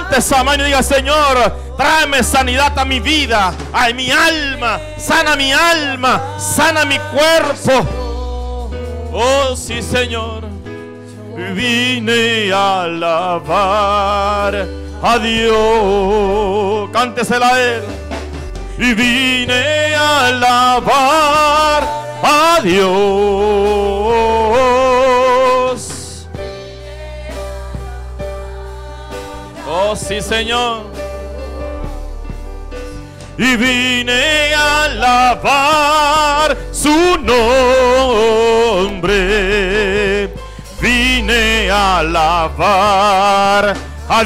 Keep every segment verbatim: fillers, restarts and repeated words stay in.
levante esa mano y diga: Señor, tráeme sanidad a mi vida, a mi alma. Sana mi alma, sana mi cuerpo. Oh sí, Señor. Vine a alabar a Dios. Cántesela a Él. Y vine a alabar a Dios. Oh sí, Señor. Y vine a alabar su nombre. Vine a alabar a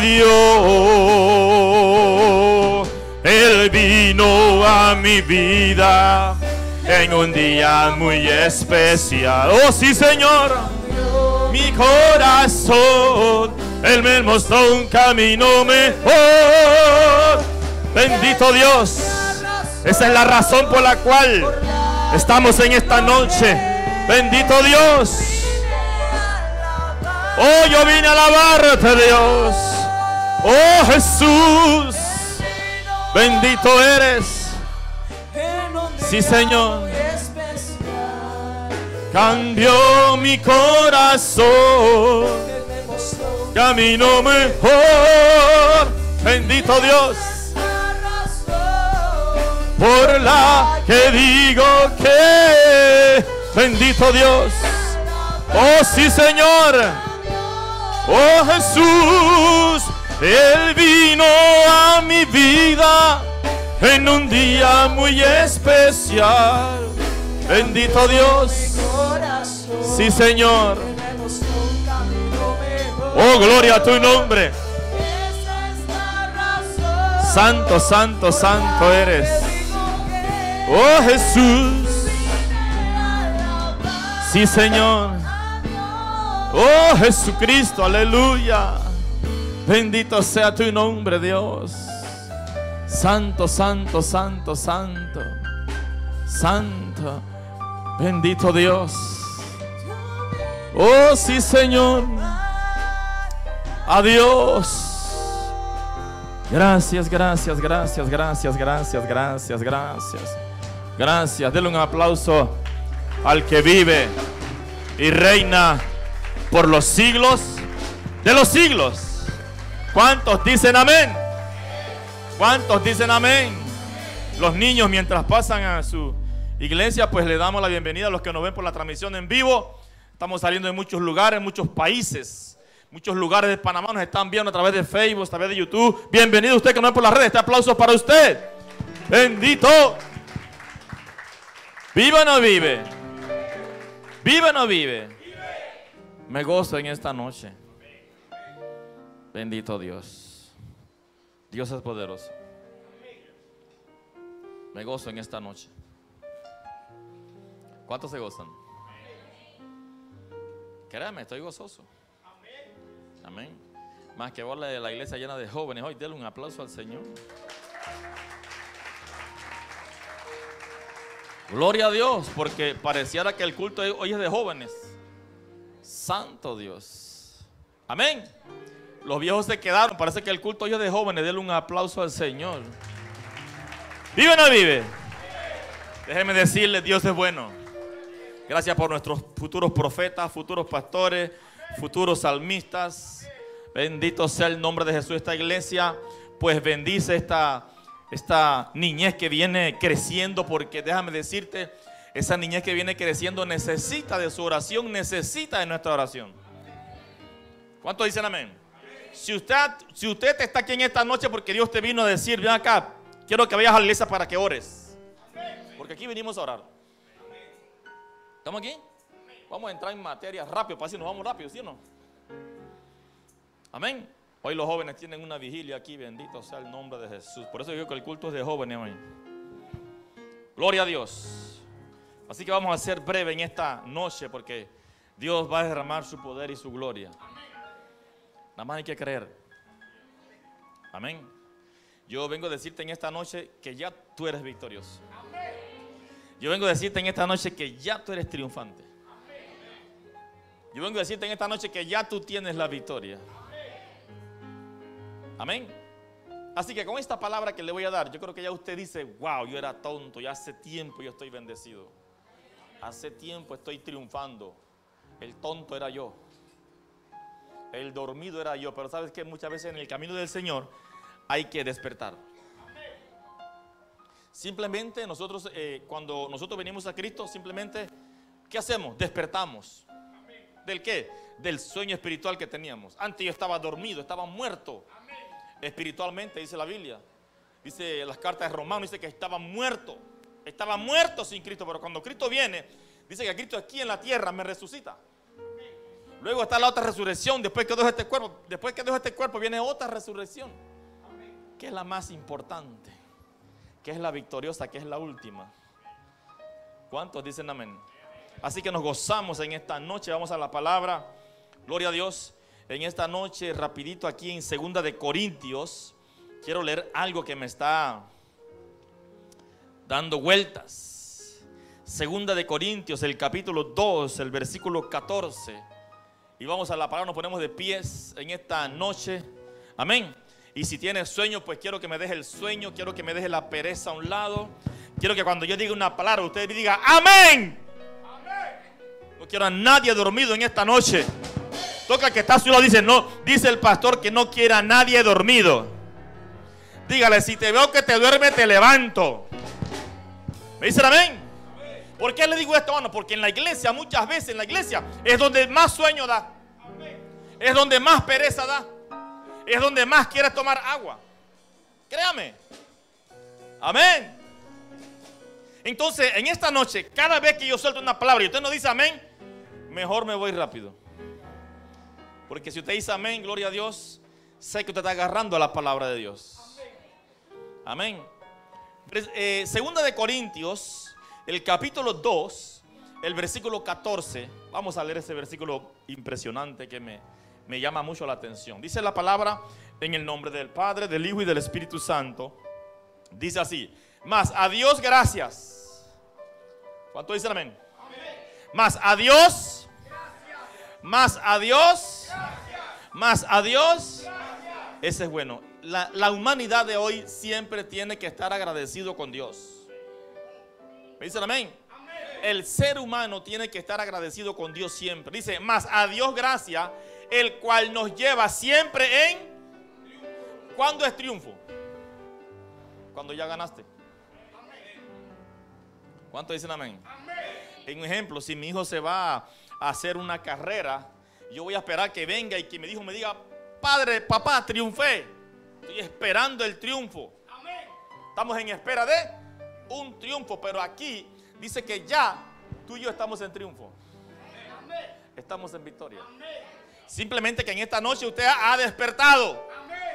Dios. Él vino a mi vida en un día muy especial. Oh sí, Señor. Mi corazón, Él me mostró un camino mejor. Bendito Dios. Esa es la razón por la cual estamos en esta noche. Bendito Dios. Oh, yo vine a alabarte, Dios. Oh, Jesús. Bendito eres. Sí, Señor. Cambió mi corazón. Camino mejor. Bendito Dios. Por la que digo que. Bendito Dios. Oh, sí, Señor. Oh, Jesús. Él vino a mi vida en un día muy especial. Bendito Dios. Sí, Señor. Oh, gloria a tu nombre. Santo, santo, santo eres. Oh, Jesús. Sí, Señor. Oh, Jesucristo, aleluya. Bendito sea tu nombre, Dios. Santo, santo, santo, santo. Santo. Bendito Dios. Oh, sí, Señor. Adiós. Gracias, gracias, gracias, gracias, gracias, gracias, gracias. Gracias. Denle un aplauso al que vive y reina por los siglos de los siglos. ¿Cuántos dicen amén? ¿Cuántos dicen amén? Los niños, mientras pasan a su iglesia, pues le damos la bienvenida a los que nos ven por la transmisión en vivo. Estamos saliendo de muchos lugares, muchos países, muchos lugares de Panamá nos están viendo a través de Facebook, a través de YouTube. Bienvenido usted que nos ve por las redes. Este aplauso es para usted. Bendito. ¿Vive o no vive? ¿Vive o no vive? Me gozo en esta noche. Bendito Dios. Dios es poderoso. Me gozo en esta noche. ¿Cuántos se gozan? Créame, estoy gozoso. Amén. Más que verla de la iglesia llena de jóvenes. Hoy denle un aplauso al Señor. Gloria a Dios, porque pareciera que el culto hoy es de jóvenes. Santo Dios. Amén. Los viejos se quedaron. Parece que el culto hoy es de jóvenes. Denle un aplauso al Señor. ¿Vive o no vive? Déjeme decirle, Dios es bueno. Gracias por nuestros futuros profetas, futuros pastores, futuros salmistas. Bendito sea el nombre de Jesús. Esta iglesia pues bendice esta, esta niñez que viene creciendo, porque déjame decirte, esa niñez que viene creciendo necesita de su oración, necesita de nuestra oración. ¿Cuántos dicen amén? Si usted, si usted está aquí en esta noche porque Dios te vino a decir, ven acá, quiero que vayas a la iglesia para que ores, porque aquí venimos a orar. ¿Estamos aquí? Vamos a entrar en materia rápido, para si nos vamos rápido, ¿sí o no? Amén. Hoy los jóvenes tienen una vigilia aquí, bendito sea el nombre de Jesús. Por eso digo que el culto es de jóvenes hoy. Gloria a Dios. Así que vamos a ser breve en esta noche, porque Dios va a derramar su poder y su gloria. Nada más hay que creer. Amén. Yo vengo a decirte en esta noche que ya tú eres victorioso. Yo vengo a decirte en esta noche que ya tú eres triunfante. Yo vengo a decirte en esta noche que ya tú tienes la victoria. Amén. Así que con esta palabra que le voy a dar, yo creo que ya usted dice, wow, yo era tonto, ya hace tiempo yo estoy bendecido. Hace tiempo estoy triunfando. El tonto era yo. El dormido era yo. Pero sabes que muchas veces en el camino del Señor hay que despertar. Simplemente nosotros, eh, cuando nosotros venimos a Cristo, simplemente, ¿qué hacemos? Despertamos. ¿Del qué? Del sueño espiritual que teníamos. Antes yo estaba dormido, estaba muerto. Espiritualmente, dice la Biblia. Dice las cartas de Romanos, dice que estaba muerto. Estaba muerto sin Cristo, pero cuando Cristo viene, dice que Cristo aquí en la tierra me resucita. Luego está la otra resurrección, después que dejo este cuerpo, después que dejo este cuerpo viene otra resurrección, que es la más importante, que es la victoriosa, que es la última. ¿Cuántos dicen amén? Así que nos gozamos en esta noche, vamos a la palabra, gloria a Dios. En esta noche, rapidito aquí en Segunda de Corintios, quiero leer algo que me está dando vueltas. Segunda de Corintios, el capítulo dos, el versículo catorce. Y vamos a la palabra, nos ponemos de pies en esta noche. Amén. Y si tienes sueño, pues quiero que me deje el sueño, quiero que me deje la pereza a un lado. Quiero que cuando yo diga una palabra, usted me diga amén. No quiero a nadie dormido en esta noche. Toca que está a su lado, dice, no, dice el pastor que no quiere a nadie dormido. Dígale, si te veo que te duerme, te levanto. ¿Me dicen amén? ¿Por qué le digo esto, hermano? Porque en la iglesia, muchas veces en la iglesia, es donde más sueño da. Es donde más pereza da. Es donde más quieres tomar agua. Créame. Amén. Entonces, en esta noche, cada vez que yo suelto una palabra y usted no dice amén, mejor me voy rápido. Porque si usted dice amén, gloria a Dios, sé que usted está agarrando a la palabra de Dios. Amén. Eh, segunda de Corintios, el capítulo dos, el versículo catorce. Vamos a leer ese versículo impresionante que me, me llama mucho la atención. Dice la palabra en el nombre del Padre, del Hijo y del Espíritu Santo. Dice así: mas a Dios gracias. ¿Cuánto dicen amén? Amén. Mas a Dios, más a Dios, más a Dios. Ese es bueno. La, la humanidad de hoy siempre tiene que estar agradecido con Dios. ¿Me dicen amén? El ser humano tiene que estar agradecido con Dios siempre. Dice, más a Dios gracias, el cual nos lleva siempre en... ¿Cuándo es triunfo? Cuando ya ganaste. ¿Cuántos dicen amén? En un ejemplo, si mi hijo se va a hacer una carrera, yo voy a esperar que venga y que mi hijo me diga, padre, papá, triunfé. Estoy esperando el triunfo. Estamos en espera de un triunfo, pero aquí dice que ya tú y yo estamos en triunfo. Estamos en victoria. Simplemente que en esta noche usted ha despertado.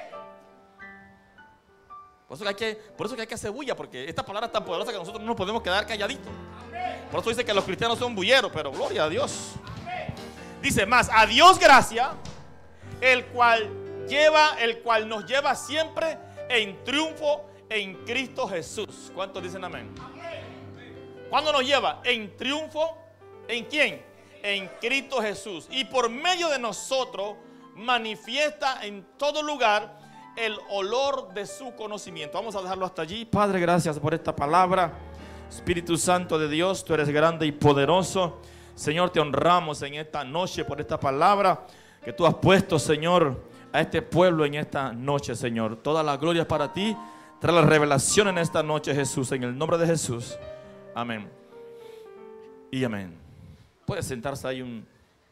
Por eso que hay que, por eso que hay que hacer bulla, porque esta palabra es tan poderosa que nosotros no nos podemos quedar calladitos. Por eso dice que los cristianos son bulleros, pero gloria a Dios. Dice, más a Dios gracia, el cual lleva, el cual nos lleva siempre en triunfo en Cristo Jesús. ¿Cuántos dicen amén? ¿Cuándo nos lleva? En triunfo. ¿En quién? En Cristo Jesús. Y por medio de nosotros manifiesta en todo lugar el olor de su conocimiento. Vamos a dejarlo hasta allí. Padre, gracias por esta palabra. Espíritu Santo de Dios, tú eres grande y poderoso. Señor, te honramos en esta noche por esta palabra que tú has puesto, Señor, a este pueblo en esta noche, Señor. Toda la gloria es para ti. Trae la revelación en esta noche, Jesús, en el nombre de Jesús. Amén. Y amén. Puede sentarse ahí un,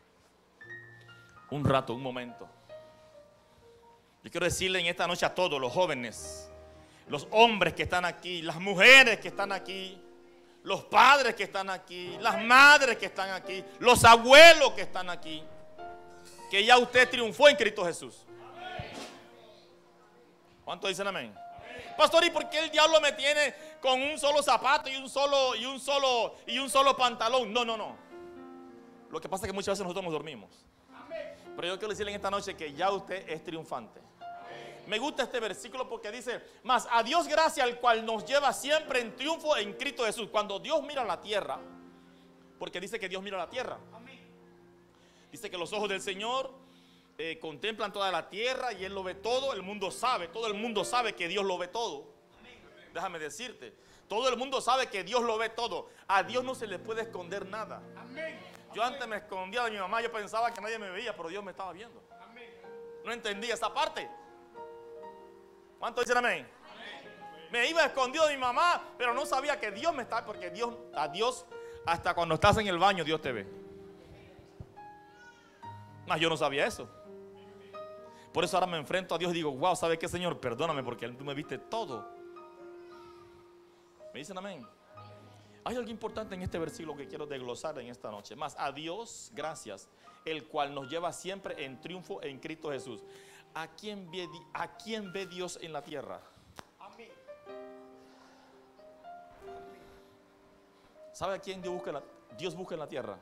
un rato, un momento. Yo quiero decirle en esta noche a todos los jóvenes, los hombres que están aquí, las mujeres que están aquí, los padres que están aquí, las madres que están aquí, los abuelos que están aquí, que ya usted triunfó en Cristo Jesús. ¿Cuántos dicen amén? Pastor, ¿y por qué el diablo me tiene con un solo zapato y un solo y un solo y un solo pantalón? No, no, no. Lo que pasa es que muchas veces nosotros nos dormimos. Pero yo quiero decirle en esta noche que ya usted es triunfante. Me gusta este versículo porque dice, mas a Dios gracia, al cual nos lleva siempre en triunfo en Cristo Jesús. Cuando Dios mira la tierra, porque dice que Dios mira la tierra. Dice que los ojos del Señor eh, contemplan toda la tierra y Él lo ve todo. El mundo sabe, todo el mundo sabe que Dios lo ve todo. Déjame decirte, todo el mundo sabe que Dios lo ve todo. A Dios no se le puede esconder nada. Yo antes me escondía de mi mamá, yo pensaba que nadie me veía, pero Dios me estaba viendo. No entendía esa parte. ¿Cuántos dicen amén? Me iba escondido de mi mamá, pero no sabía que Dios me estaba, porque Dios, a Dios, hasta cuando estás en el baño, Dios te ve. Mas yo no sabía eso. Por eso ahora me enfrento a Dios y digo, wow, ¿sabes qué, Señor? Perdóname porque tú me viste todo. ¿Me dicen amén? Hay algo importante en este versículo que quiero desglosar en esta noche. Más, a Dios gracias, el cual nos lleva siempre en triunfo en Cristo Jesús. ¿A quién ve, a quién ve Dios en la tierra? Amén. ¿Sabe a quién Dios busca, la, Dios busca en la tierra?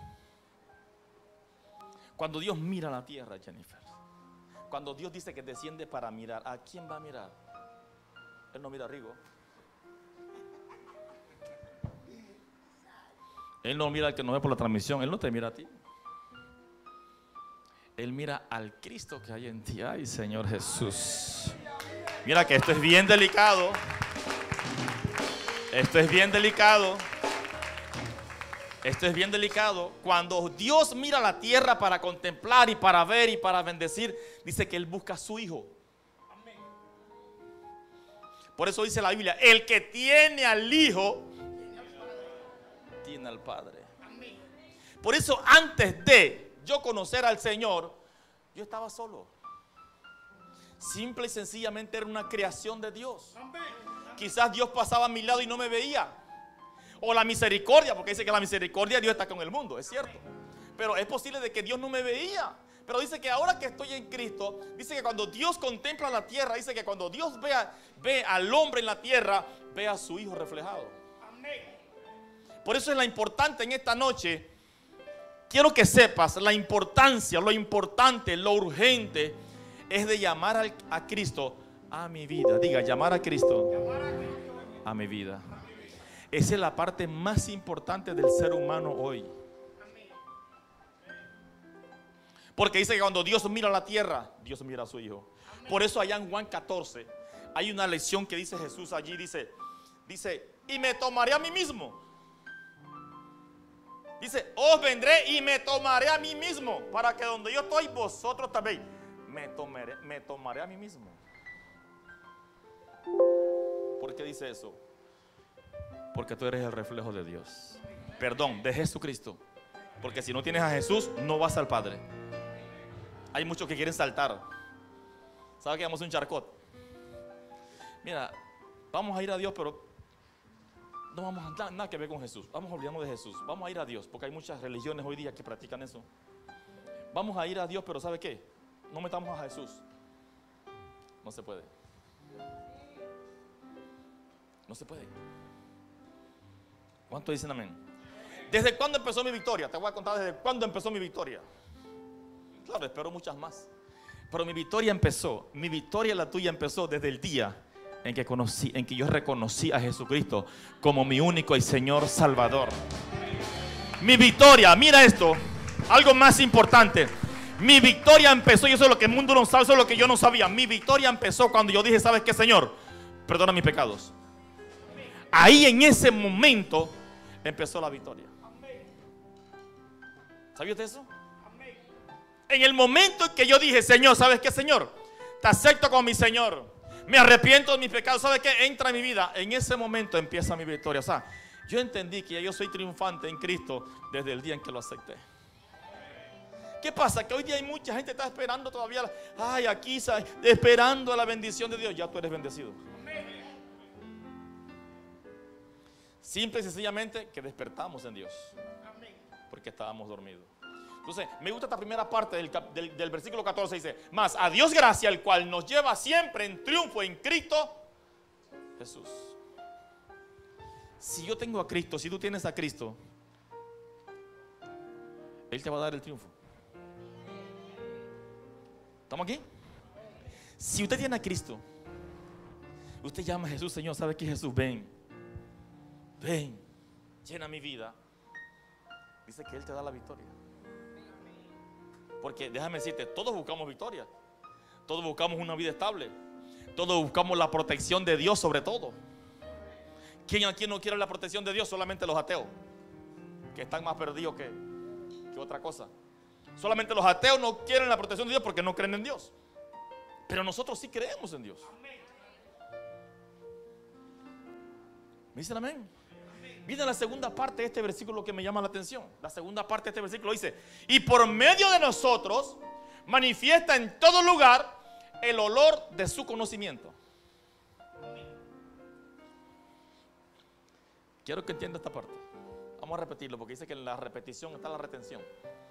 Cuando Dios mira la tierra, Jennifer, cuando Dios dice que desciende para mirar, ¿a quién va a mirar? Él no mira a Rigo. Él no mira al que nos ve por la transmisión. Él no te mira a ti. Él mira al Cristo que hay en ti. Ay, Señor Jesús. Mira que esto es bien delicado. Esto es bien delicado. Esto es bien delicado. Cuando Dios mira la tierra para contemplar y para ver y para bendecir, dice que Él busca a su Hijo. Por eso dice la Biblia, el que tiene al Hijo tiene al Padre. Por eso antes de yo conocer al Señor, yo estaba solo. Simple y sencillamente era una creación de Dios. Quizás Dios pasaba a mi lado y no me veía. O la misericordia, porque dice que la misericordia de Dios está con el mundo, es cierto. Pero es posible de que Dios no me veía. Pero dice que ahora que estoy en Cristo, dice que cuando Dios contempla la tierra, dice que cuando Dios vea, ve al hombre en la tierra, ve a su Hijo reflejado. Por eso es la importante en esta noche. Quiero que sepas la importancia, lo importante, lo urgente es de llamar al, a Cristo a mi vida. Diga, llamar a Cristo a mi vida. Esa es la parte más importante del ser humano hoy. Porque dice que cuando Dios mira la tierra, Dios mira a su Hijo. Por eso allá en Juan catorce hay una lección que dice Jesús allí. Dice, dice, y me tomaré a mí mismo. Dice, os vendré y me tomaré a mí mismo, para que donde yo estoy, vosotros también. Me tomaré, me tomaré a mí mismo. ¿Por qué dice eso? Porque tú eres el reflejo de Dios. Perdón, de Jesucristo. Porque si no tienes a Jesús, no vas al Padre. Hay muchos que quieren saltar. ¿Sabe que vamos a un charcot? Mira, vamos a ir a Dios, pero no vamos a nada, nada que ver con Jesús. Vamos a olvidarnos de Jesús. Vamos a ir a Dios, porque hay muchas religiones hoy día que practican eso. Vamos a ir a Dios, pero ¿sabe qué? No metamos a Jesús. No se puede. No se puede. ¿Cuántos dicen amén? ¿Desde cuándo empezó mi victoria? Te voy a contar desde cuándo empezó mi victoria. Claro, espero muchas más. Pero mi victoria empezó, mi victoria, la tuya, empezó desde el día en que conocí, en que yo reconocí a Jesucristo como mi único y Señor Salvador. Mi victoria, mira esto, algo más importante. Mi victoria empezó, y eso es lo que el mundo no sabe, eso es lo que yo no sabía. Mi victoria empezó cuando yo dije, ¿sabes qué, Señor? Perdona mis pecados. Ahí en ese momento empezó la victoria. ¿Sabía usted eso? En el momento en que yo dije, Señor, ¿sabes qué, Señor? Te acepto como mi Señor. Me arrepiento de mis pecados. ¿Sabes qué? Entra en mi vida. En ese momento empieza mi victoria. O sea, yo entendí que ya yo soy triunfante en Cristo desde el día en que lo acepté. ¿Qué pasa? Que hoy día hay mucha gente que está esperando todavía. Ay, aquí, esperando la bendición de Dios. Ya tú eres bendecido. Simple y sencillamente que despertamos en Dios. Porque estábamos dormidos. Entonces, me gusta esta primera parte del, del, del versículo catorce. Dice, mas a Dios gracia, el cual nos lleva siempre en triunfo en Cristo Jesús. Si yo tengo a Cristo, si tú tienes a Cristo, Él te va a dar el triunfo. ¿Estamos aquí? Si usted tiene a Cristo, usted llama a Jesús, Señor, ¿sabe qué, Jesús? Ven, ven, llena mi vida. Dice que Él te da la victoria. Porque déjame decirte, todos buscamos victoria. Todos buscamos una vida estable. Todos buscamos la protección de Dios sobre todo. ¿Quién aquí no quiere la protección de Dios? Solamente los ateos, que están más perdidos que, que otra cosa. Solamente los ateos no quieren la protección de Dios porque no creen en Dios. Pero nosotros sí creemos en Dios. ¿Me dicen amén? Viene la segunda parte de este versículo que me llama la atención. La segunda parte de este versículo dice: y por medio de nosotros manifiesta en todo lugar el olor de su conocimiento. Quiero que entienda esta parte. Vamos a repetirlo porque dice que en la repetición está la retención.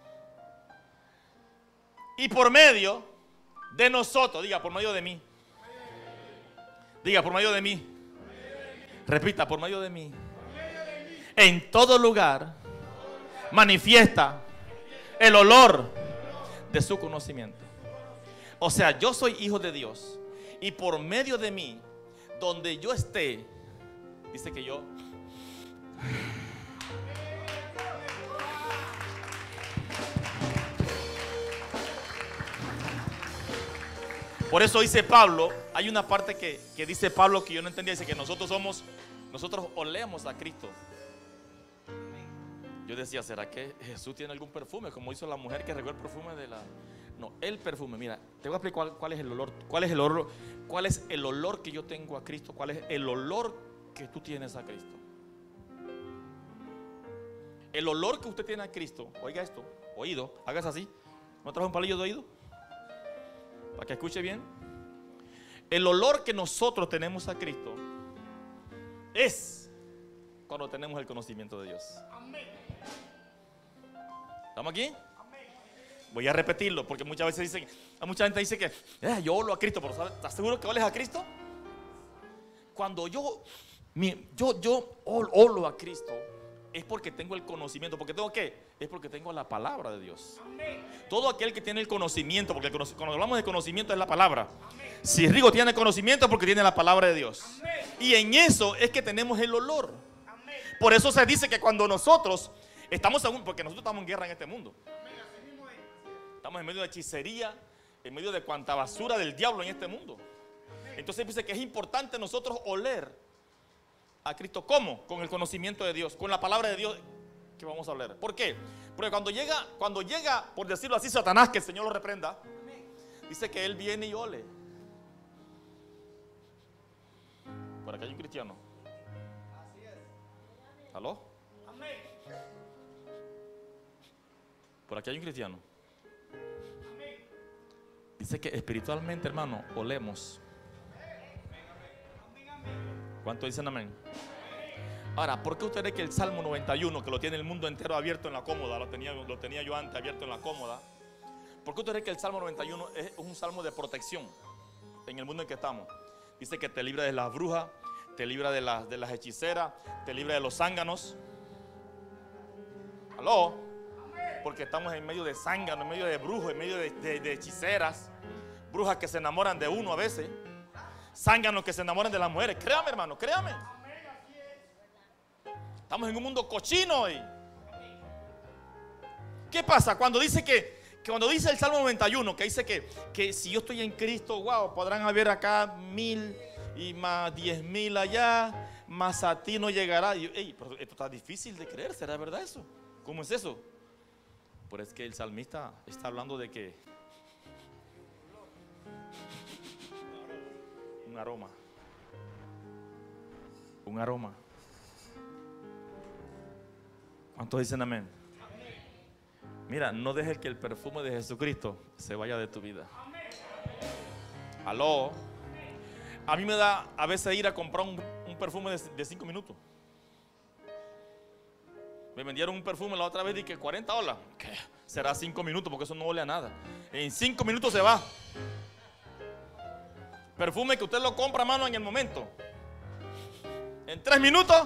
Y por medio de nosotros, diga, por medio de mí. Diga, por medio de mí. Repita, por medio de mí. En todo lugar manifiesta el olor de su conocimiento. O sea, yo soy hijo de Dios y por medio de mí, donde yo esté, dice que yo por eso dice Pablo, hay una parte que, que dice Pablo que yo no entendía, dice que nosotros somos, nosotros olemos a Cristo. Yo decía, ¿será que Jesús tiene algún perfume? Como hizo la mujer que regó el perfume de la... No, el perfume, mira, te voy a explicar cuál, cuál es el olor, cuál es el olor, cuál es el olor que yo tengo a Cristo, cuál es el olor que tú tienes a Cristo. El olor que usted tiene a Cristo, oiga esto, oído, hagas así, ¿no trajo un palillo de oído? Para que escuche bien. El olor que nosotros tenemos a Cristo es cuando tenemos el conocimiento de Dios. ¿Estamos aquí? Voy a repetirlo porque muchas veces dicen, mucha gente dice que eh, yo olo a Cristo, pero ¿estás seguro que oles a Cristo? Cuando yo, mi, yo, yo olo a Cristo es porque tengo el conocimiento. ¿Porque tengo qué? Es porque tengo la palabra de Dios. Todo aquel que tiene el conocimiento, porque el conoc- cuando hablamos de conocimiento es la palabra. Si Rigo tiene conocimiento es porque tiene la palabra de Dios. Y en eso es que tenemos el olor. Por eso se dice que cuando nosotros estamos aún, porque nosotros estamos en guerra en este mundo. Estamos en medio de hechicería, en medio de cuanta basura del diablo en este mundo. Entonces dice que es importante nosotros oler a Cristo. ¿Cómo? Con el conocimiento de Dios, con la palabra de Dios que vamos a hablar. ¿Por qué? Porque cuando llega, cuando llega, por decirlo así, Satanás, que el Señor lo reprenda, dice que él viene y ole. Por acá hay un cristiano. ¿Aló? Por aquí hay un cristiano. Dice que espiritualmente, hermano, olemos. ¿Cuánto dicen amén? Ahora, ¿por qué usted cree que el Salmo noventa y uno, que lo tiene el mundo entero abierto en la cómoda, lo tenía, lo tenía yo antes abierto en la cómoda? ¿Por qué usted cree que el Salmo noventa y uno es un salmo de protección en el mundo en que estamos? Dice que te libra de las brujas, te libra de, la, de las hechiceras, te libra de los zánganos. ¿Aló? Porque estamos en medio de zánganos, en medio de brujos, en medio de, de, de hechiceras, brujas que se enamoran de uno a veces, zánganos que se enamoran de las mujeres. Créame, hermano, créame. Estamos en un mundo cochino hoy. ¿Qué pasa? Cuando dice que, que cuando dice el Salmo noventa y uno, que dice que, que si yo estoy en Cristo, wow, podrán haber acá mil y más diez mil allá, más a ti no llegará. Y yo, ey, pero esto está difícil de creer, ¿será verdad eso? ¿Cómo es eso? Pero es que el salmista está hablando de que un aroma, un aroma. ¿Cuántos dicen amén? Mira, no dejes que el perfume de Jesucristo se vaya de tu vida. Aló. A mí me da a veces ir a comprar un, un perfume de, de cinco minutos. Me vendieron un perfume la otra vez y que cuarenta dólares. ¿Qué? Será cinco minutos porque eso no huele a nada. En cinco minutos se va. Perfume que usted lo compra, mano, en el momento. En tres minutos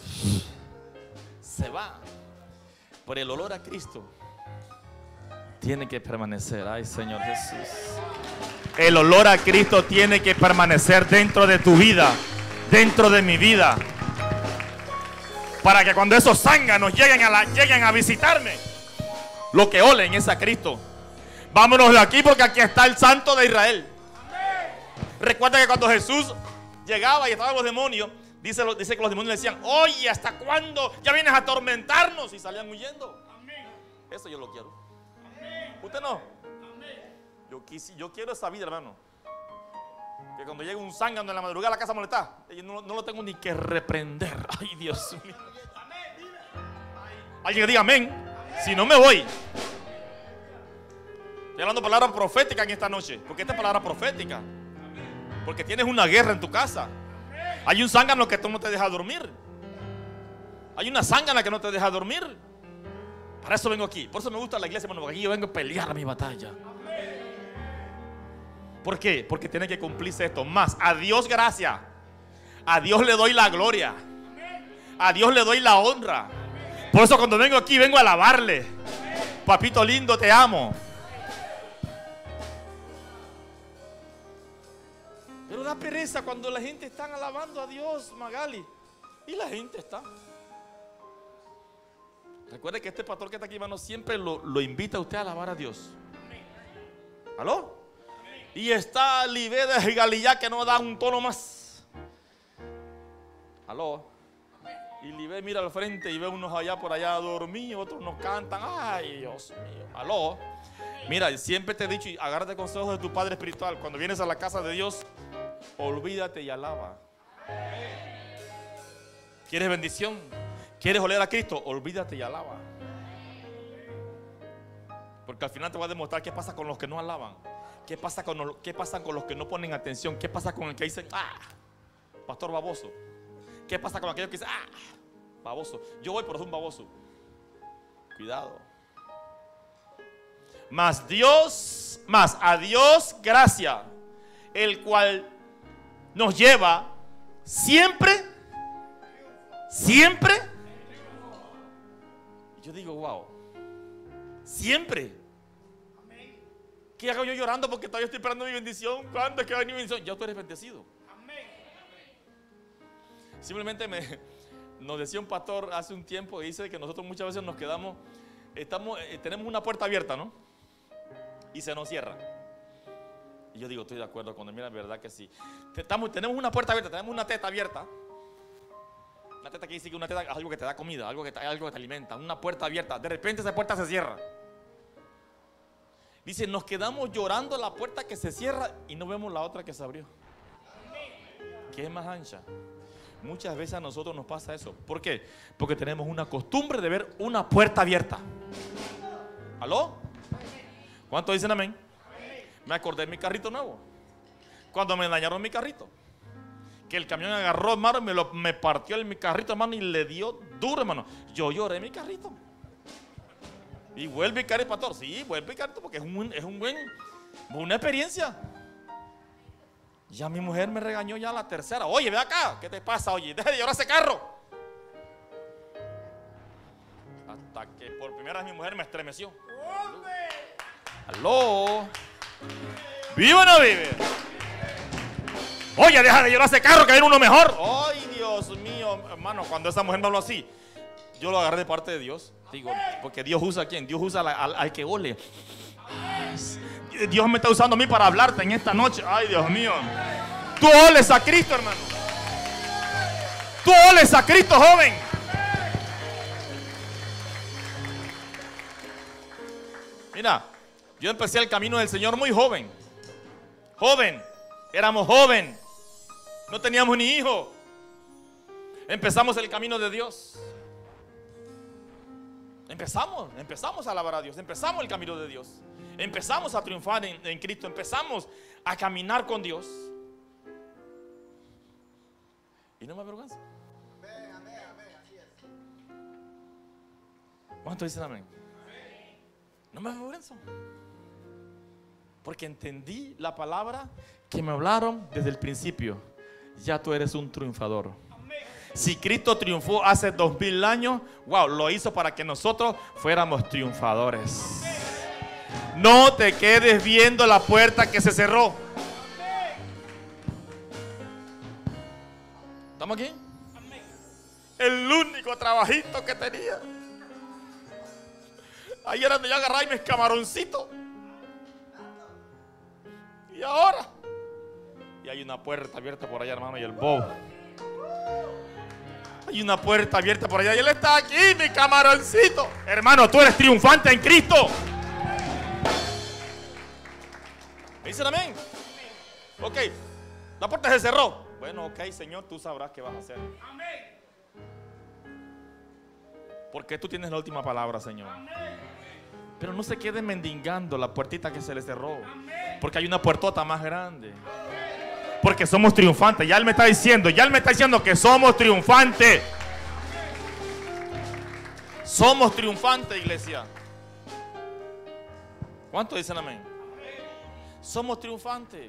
se va. Por el olor a Cristo tiene que permanecer. Ay, Señor Jesús. El olor a Cristo tiene que permanecer dentro de tu vida, dentro de mi vida, para que cuando esos zánganos lleguen a, la, lleguen a visitarme, lo que olen es a Cristo. Vámonos de aquí porque aquí está el Santo de Israel. Recuerda que cuando Jesús llegaba y estaban los demonios, dice, dice que los demonios le decían: oye, ¿hasta cuándo ya vienes a atormentarnos? Y salían huyendo. Eso yo lo quiero. ¿Usted no? Yo, quisi, yo quiero esa vida, hermano. Que cuando llegue un zángano en la madrugada a la casa a molestar, yo no, no lo tengo ni que reprender. Ay, Dios mío. Alguien que diga amén. Si no, me voy. Estoy hablando palabra profética en esta noche. Porque esta es palabra profética. Porque tienes una guerra en tu casa. Hay un zángano que tú no te deja dormir. Hay una zángana que no te deja dormir. Para eso vengo aquí. Por eso me gusta la iglesia, hermano, porque aquí yo vengo a pelear mi batalla. ¿Por qué? Porque tiene que cumplirse esto. Más, a Dios gracias. A Dios le doy la gloria. A Dios le doy la honra. Por eso cuando vengo aquí, vengo a alabarle. Papito lindo, te amo. Pero da pereza cuando la gente está alabando a Dios, Magali. Y la gente está. Recuerde que este pastor que está aquí, hermano, siempre lo, lo invita a usted a alabar a Dios. ¿Aló? Y está Libe de Galillá que no da un tono más. ¿Aló? Y Libe mira al frente y ve unos allá por allá dormidos, otros nos cantan. Ay, Dios mío. ¿Aló? Mira, siempre te he dicho, y agárrate consejos de tu padre espiritual. Cuando vienes a la casa de Dios, olvídate y alaba. ¿Quieres bendición? ¿Quieres oler a Cristo? Olvídate y alaba. Porque al final te va a demostrar qué pasa con los que no alaban. ¿Qué pasa con los, qué pasa con los que no ponen atención? ¿Qué pasa con el que dice: ah, pastor baboso? ¿Qué pasa con aquellos que dicen: ah, baboso? Yo voy por un baboso. Cuidado. Mas Dios, más a Dios gracia, el cual nos lleva siempre, siempre. Yo digo: wow, siempre. ¿Qué hago yo llorando porque todavía estoy esperando mi bendición? ¿Cuándo es que va a venir mi bendición? Ya tú eres bendecido. Simplemente me, nos decía un pastor hace un tiempo, y dice que nosotros muchas veces nos quedamos, estamos, eh, tenemos una puerta abierta, ¿no? Y se nos cierra. Y yo digo: estoy de acuerdo con él. Mira, verdad que sí. Estamos, tenemos una puerta abierta, tenemos una teta abierta. Una teta que dice que una teta es algo que te da comida, algo que te, algo que te alimenta. Una puerta abierta. De repente esa puerta se cierra. Dice: nos quedamos llorando la puerta que se cierra y no vemos la otra que se abrió, que es más ancha. Muchas veces a nosotros nos pasa eso. ¿Por qué? Porque tenemos una costumbre de ver una puerta abierta. ¿Aló? ¿Cuántos dicen amén? Me acordé de mi carrito nuevo. Cuando me dañaron mi carrito, que el camión agarró, hermano, me, lo, me partió el, mi carrito, hermano, y le dio duro, hermano. Yo lloré mi carrito. Y vuelve el carrito, pastor. Sí, vuelve el carrito porque es un, es un buen, una experiencia. Ya mi mujer me regañó ya la tercera. Oye, ve acá, ¿qué te pasa? Oye, deja de llorar ese carro. Hasta que por primera vez mi mujer me estremeció. Aló. ¿Vive o no vive? Oye, deja de llorar ese carro, que viene uno mejor. Ay, Dios mío, hermano, cuando esa mujer me habló así, yo lo agarré de parte de Dios. Digo, porque Dios usa a quién? Dios usa al, al, al que ole. Ay, Dios me está usando a mí para hablarte en esta noche. Ay, Dios mío. Tú oles a Cristo, hermano. Tú oles a Cristo, joven. Mira, yo empecé el camino del Señor muy joven. Joven. Éramos joven. No teníamos ni hijo. Empezamos el camino de Dios. Empezamos, empezamos a alabar a Dios. Empezamos el camino de Dios. Empezamos a triunfar en, en Cristo. Empezamos a caminar con Dios. Y no me avergüenza. Amén, amén, amén, así es. ¿Cuántos dicen amén? No me avergüenzo. Porque entendí la palabra que me hablaron desde el principio. Ya tú eres un triunfador. Si Cristo triunfó hace dos mil años, wow, lo hizo para que nosotros fuéramos triunfadores. No te quedes viendo la puerta que se cerró. ¿Estamos aquí? El único trabajito que tenía. Ahí era donde yo agarraba mis camaroncitos. Y ahora, y hay una puerta abierta por allá, hermano, y el bobo. Hay una puerta abierta por allá y él está aquí, mi camaroncito. Hermano, tú eres triunfante en Cristo. ¿Me dicen amén? Ok, la puerta se cerró. Bueno, ok, Señor, tú sabrás qué vas a hacer. Amén. Porque tú tienes la última palabra, Señor. Amén. Pero no se queden mendigando la puertita que se le cerró. Amén. Porque hay una puertota más grande. Amén. Porque somos triunfantes. Ya Él me está diciendo, ya Él me está diciendo que somos triunfantes. Amén. Somos triunfantes, iglesia. ¿Cuántos dicen amén? Amén. Somos triunfantes.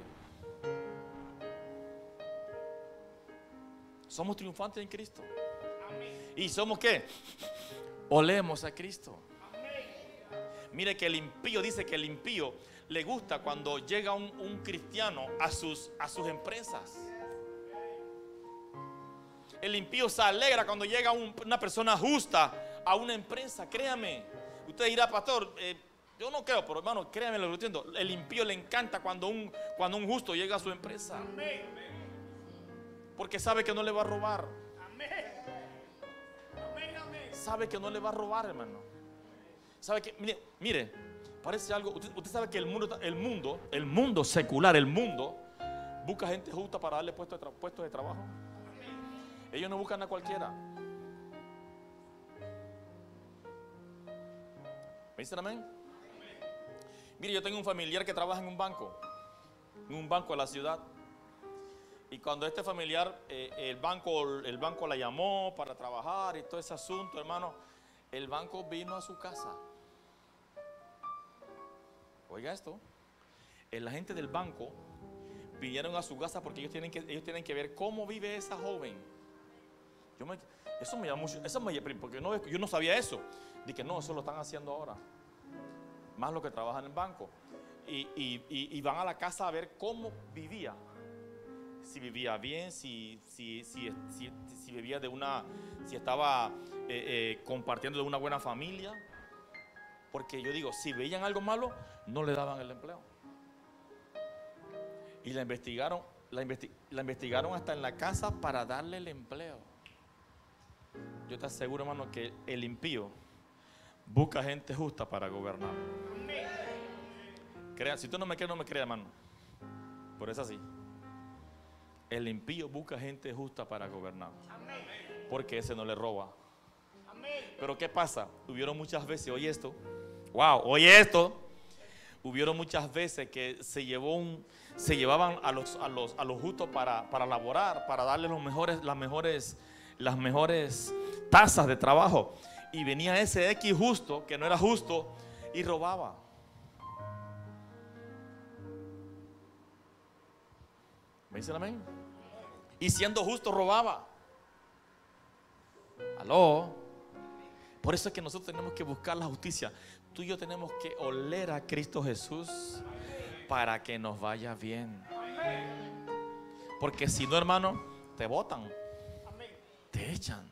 Somos triunfantes en Cristo. Amén. ¿Y somos qué? Olemos a Cristo. Amén. Mire que el impío dice que el impío le gusta cuando llega un, un cristiano a sus, a sus empresas. El impío se alegra cuando llega un, una persona justa a una empresa. Créame. Usted dirá, pastor, eh, yo no creo, pero hermano, créame lo que estoy diciendo. El impío le encanta cuando un, cuando un justo llega a su empresa. Amén. Porque sabe que no le va a robar. Amén. Amén, amén. Sabe que no le va a robar, hermano. Sabe que, mire, mire parece algo. Usted, usted sabe que el mundo, el mundo, el mundo secular, el mundo busca gente justa para darle puestos de, puestos de trabajo. Amén. Ellos no buscan a cualquiera. ¿Me dicen amén? Amén? Mire, yo tengo un familiar que trabaja en un banco, en un banco de la ciudad. Y cuando este familiar, eh, el banco, el banco la llamó para trabajar y todo ese asunto, hermano, el banco vino a su casa. Oiga esto, la gente del banco vinieron a su casa porque ellos tienen que, ellos tienen que ver cómo vive esa joven. Yo me, eso me llamó mucho, eso me, porque no, yo no sabía eso. Dije, no, eso lo están haciendo ahora. Más los que trabajan en el banco. Y, y, y, y van a la casa a ver cómo vivía. Si vivía bien, si, si, si, si, si vivía de una, si estaba eh, eh, compartiendo de una buena familia. Porque yo digo, si veían algo malo, no le daban el empleo. Y la investigaron, la, investi la investigaron hasta en la casa para darle el empleo. Yo te aseguro, hermano, que el impío busca gente justa para gobernar. Crea, si tú no me crees, no me creas, hermano. Pero es así. El impío busca gente justa para gobernar. Porque ese no le roba. Pero ¿qué pasa? Hubieron muchas veces, oye esto. Wow, oye esto. Hubieron muchas veces que se llevó un, se llevaban a los, a los, a los justos para, para laborar, para darles los mejores, las mejores, las mejores tasas de trabajo. Y venía ese X justo, que no era justo, y robaba. ¿Me dicen amén? Y siendo justo robaba. Aló. Por eso es que nosotros tenemos que buscar la justicia. Tú y yo tenemos que oler a Cristo Jesús para que nos vaya bien. Porque si no, hermano, te botan, te echan.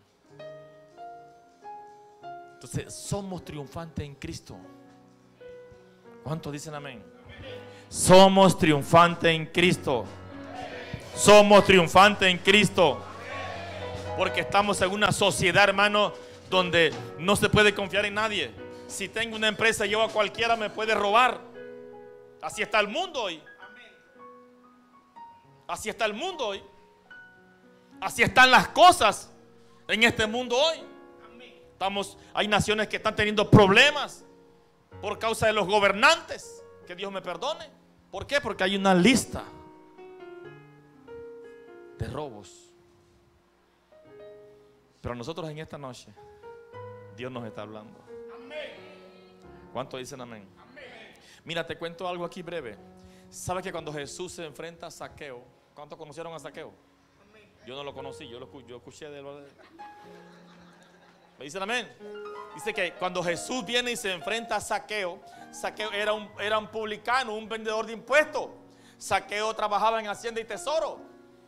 Entonces somos triunfantes en Cristo. ¿Cuántos dicen amén? Somos triunfantes en Cristo. Somos triunfantes en Cristo. Porque estamos en una sociedad, hermano, donde no se puede confiar en nadie. Si tengo una empresa, yo a cualquiera me puede robar. Así está el mundo hoy. Así está el mundo hoy. Así están las cosas en este mundo hoy. Estamos, hay naciones que están teniendo problemas por causa de los gobernantes. Que Dios me perdone. ¿Por qué? Porque hay una lista de robos. Pero nosotros en esta noche Dios nos está hablando. ¿Cuántos dicen amén? Mira, te cuento algo aquí breve. ¿Sabes que cuando Jesús se enfrenta a Zaqueo? ¿Cuántos conocieron a Zaqueo? Yo no lo conocí, yo, lo, yo escuché de lo de... ¿Me dicen amén? Dice que cuando Jesús viene y se enfrenta a Zaqueo, Zaqueo era un, era un publicano, un vendedor de impuestos. Zaqueo trabajaba en Hacienda y Tesoro.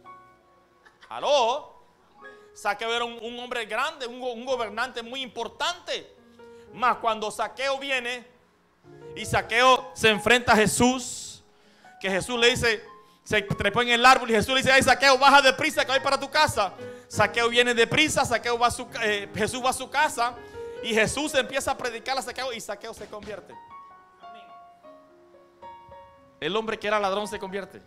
¿Aló? Zaqueo era un, un hombre grande, un, un gobernante muy importante. Más cuando Zaqueo viene y Zaqueo se enfrenta a Jesús, que Jesús le dice, se trepó en el árbol y Jesús le dice, ay, Zaqueo, baja deprisa que voy para tu casa. Zaqueo viene deprisa, Zaqueo va a su, eh, Jesús va a su casa y Jesús empieza a predicar a Zaqueo y Zaqueo se convierte. El hombre que era ladrón se convierte.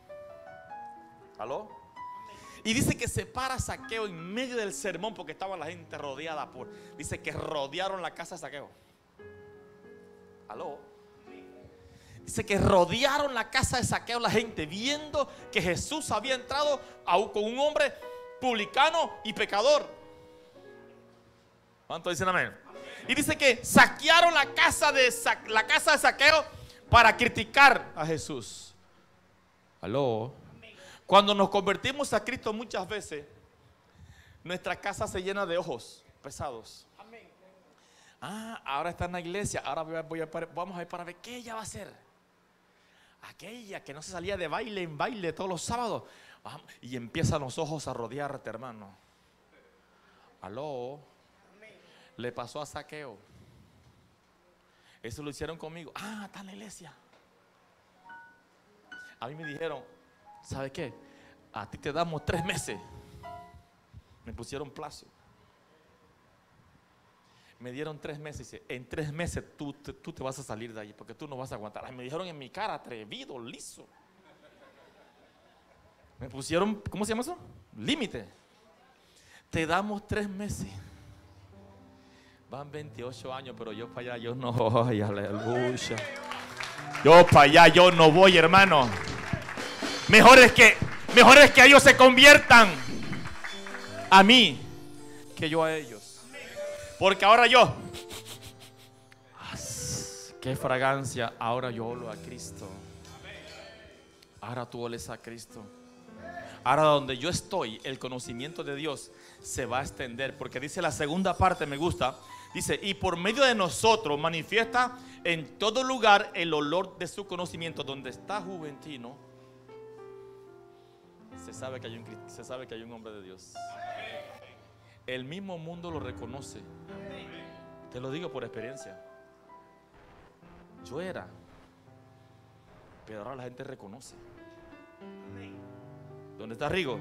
¿Aló? Y dice que se para Zaqueo en medio del sermón porque estaba la gente rodeada por, dice que rodearon la casa de Zaqueo. ¿Aló? Dice que rodearon la casa de Zaqueo la gente viendo que Jesús había entrado a, con un hombre publicano y pecador. ¿Cuántos dicen amén? Y dice que saquearon la casa de, la casa de Zaqueo para criticar a Jesús. ¿Aló? Cuando nos convertimos a Cristo muchas veces nuestra casa se llena de ojos pesados. Ah, ahora está en la iglesia, ahora voy a, voy a, vamos a ver para ver qué ella va a hacer. Aquella que no se salía de baile en baile todos los sábados. Y empiezan los ojos a rodearte, hermano. Aló. Le pasó a Zaqueo. Eso lo hicieron conmigo. Ah, está en la iglesia. A mí me dijeron, ¿sabe qué? A ti te damos tres meses. Me pusieron plazo. Me dieron tres meses. Dice, en tres meses tú, tú, tú te vas a salir de ahí porque tú no vas a aguantar. Ay, me dijeron en mi cara, atrevido, liso. Me pusieron, ¿cómo se llama eso? Límite. Te damos tres meses. Van veintiocho años, pero yo para allá, yo no voy, aleluya. Yo para allá, yo no voy, hermano. Mejor es que, mejor es que ellos se conviertan a mí que yo a ellos. Porque ahora yo, qué fragancia, ahora yo olo a Cristo. Ahora tú oles a Cristo. Ahora donde yo estoy, el conocimiento de Dios se va a extender. Porque dice la segunda parte, me gusta. Dice, y por medio de nosotros manifiesta en todo lugar el olor de su conocimiento. Donde está Juventino, se sabe que hay un, se sabe que hay un hombre de Dios. El mismo mundo lo reconoce. Te lo digo por experiencia. Yo era, pero ahora la gente reconoce. ¿Dónde está Rigo?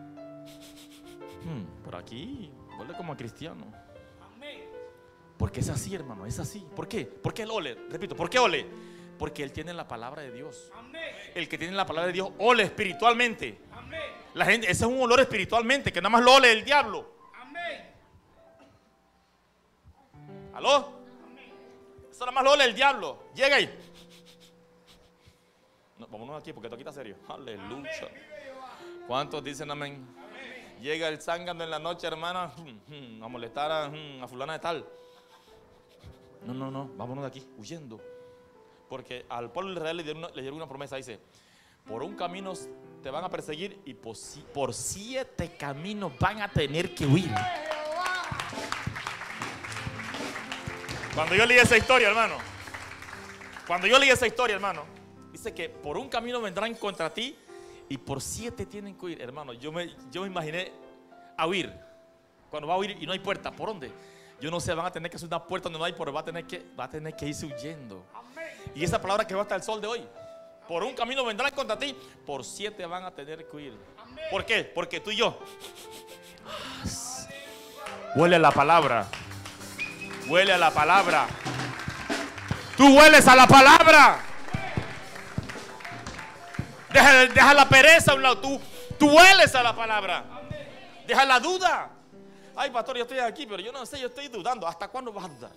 Hmm, por aquí, huele como a cristiano. Porque es así, hermano, es así. ¿Por qué? Porque él ole, repito, ¿por qué ole? Porque él tiene la palabra de Dios. El que tiene la palabra de Dios ole espiritualmente. La gente, ese es un olor espiritualmente que nada más lo ole el diablo. ¿Aló? Eso nada más lo ole el diablo. Llega ahí. No, vámonos aquí porque esto aquí está serio. Aleluya. ¿Cuántos dicen amén? Amén. Llega el zángano en la noche, hermana, a molestar a, a fulana de tal. No, no, no, vámonos de aquí, huyendo. Porque al pueblo de Israel le dieron una, le dieron una promesa, dice, por un camino te van a perseguir y por, por siete caminos van a tener que huir. Cuando yo leí esa historia, hermano, cuando yo leí esa historia, hermano, dice que por un camino vendrán contra ti y por siete tienen que huir. Hermano, yo me, yo me imaginé a huir. Cuando va a huir y no hay puerta, ¿por dónde? Yo no sé, van a tener que hacer una puerta donde no hay, pero va a tener que, va a tener que irse huyendo. Y esa palabra que va hasta el sol de hoy. Por un camino vendrán contra ti, por siete van a tener que huir. ¿Por qué? Porque tú y yo. Huele a la palabra. Huele a la palabra. Tú hueles a la palabra. Deja, deja la pereza a un lado. Tú, tú hueles a la palabra. Deja la duda. Ay, pastor, yo estoy aquí, pero yo no sé, yo estoy dudando. ¿Hasta cuándo vas a dudar?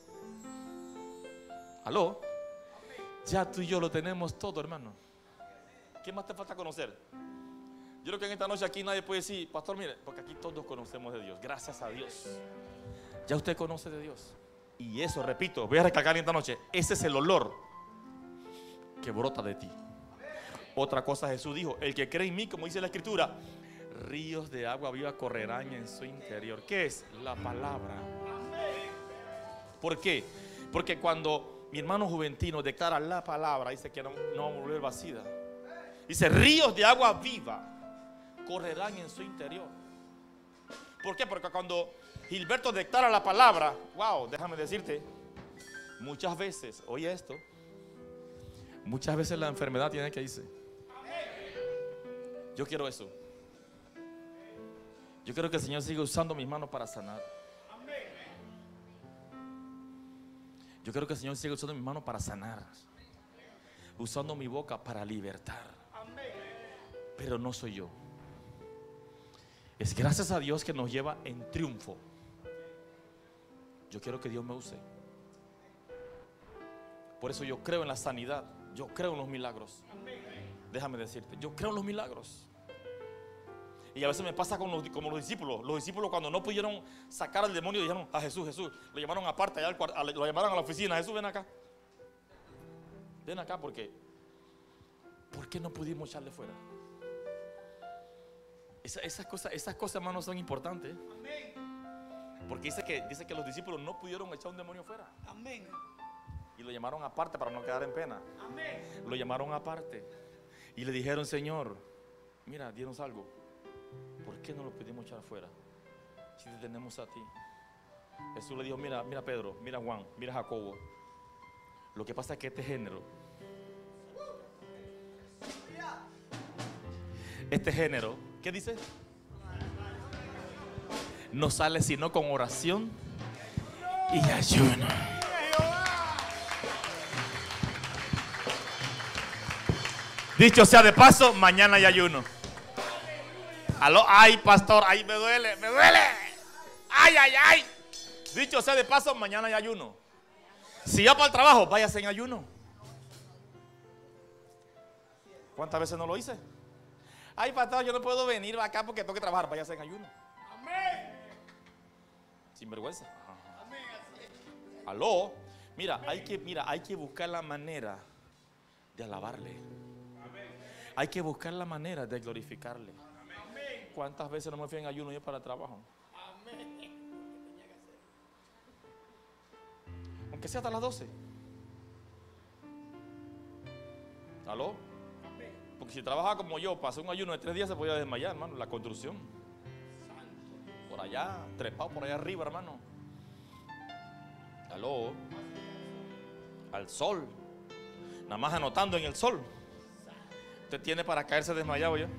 ¿Aló? Ya tú y yo lo tenemos todo, hermano. ¿Qué más te falta conocer? Yo creo que en esta noche aquí nadie puede decir, pastor, mire, porque aquí todos conocemos de Dios. Gracias a Dios. Ya usted conoce de Dios. Y eso, repito, voy a recalcar en esta noche, ese es el olor que brota de ti. Otra cosa Jesús dijo, el que cree en mí, como dice la escritura, ríos de agua viva correrán en su interior. ¿Qué es? La palabra. ¿Por qué? Porque cuando mi hermano Juventino declara la palabra, dice que no, no va a volver vacía. Dice, ríos de agua viva correrán en su interior. ¿Por qué? Porque cuando Gilberto declara la palabra, wow, déjame decirte, muchas veces, oye esto, Muchas veces la enfermedad tiene que irse. Yo quiero eso. Yo quiero que el Señor siga usando mis manos para sanar. Yo quiero que el Señor siga usando mis manos para sanar, usando mi boca para libertar. Pero no soy yo. Es gracias a Dios que nos lleva en triunfo. Yo quiero que Dios me use. Por eso yo creo en la sanidad. Yo creo en los milagros. Déjame decirte, yo creo en los milagros. Y a veces me pasa con los, como los discípulos. Los discípulos, cuando no pudieron sacar al demonio, dijeron a Jesús, Jesús, lo llamaron aparte, allá al cuarto, lo llamaron a la oficina. Jesús, ven acá. Ven acá porque ¿por qué no pudimos echarle fuera? Esa, esas cosas, esas cosas, hermanos, son importantes. Porque dice que, dice que los discípulos no pudieron echar un demonio fuera. Amén. Y lo llamaron aparte para no quedar en pena. Amén. Lo llamaron aparte y le dijeron, Señor, mira, dinos algo. ¿Por qué no lo pudimos echar fuera si te tenemos a ti? Jesús le dijo, mira, mira Pedro, mira Juan, mira Jacobo. Lo que pasa es que este género, este género, ¿qué dice? No sale sino con oración y ayuno. Dicho sea de paso, mañana hay ayuno. Aló, ay, pastor, ay, me duele, me duele. Ay, ay, ay. Dicho sea de paso, mañana hay ayuno. Si va para el trabajo, váyase en ayuno. ¿Cuántas veces no lo hice? Ay, pastor, yo no puedo venir acá porque tengo que trabajar. Váyase en ayuno. Amén. Sin vergüenza. Aló, mira, hay que, mira, hay que buscar la manera de alabarle. Hay que buscar la manera de glorificarle. ¿Cuántas veces no me fui en ayuno yo para el trabajo? Aunque sea hasta las doce. ¿Aló? Porque si trabajaba como yo, pasé un ayuno de tres días, se podía desmayar, hermano. La construcción. Por allá, trepado por allá arriba, hermano. ¿Aló? Al sol. Nada más anotando en el sol. Usted tiene para caerse desmayado ya.